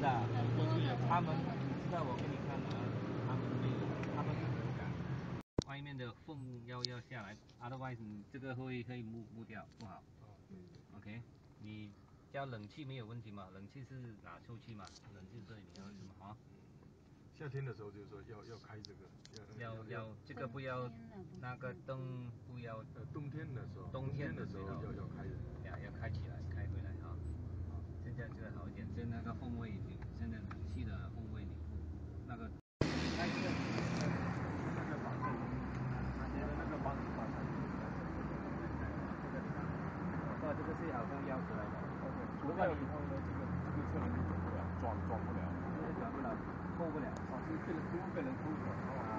的，他们知道我给你看了，他们没有，他们是不敢。外面的缝要下来 ，otherwise 你这个会木掉，不好。OK， 你加冷气没有问题嘛？冷气是拿出去嘛？冷气这里你要什么啊？ 夏天的时候就是说要开这个， 要这个不要，那个灯不要。 冬天的时候， 冬天的时候要开的。 要开起来，开回来啊。现在这个好一点，现在那个风位钮，现在冷气的风位钮，那个开这个那个保证，他觉得那个帮你保证，这个最好是要出来的。 除了以后呢，这个车轮就走不了，转不了， 转不了，过不了。 是被人抠走。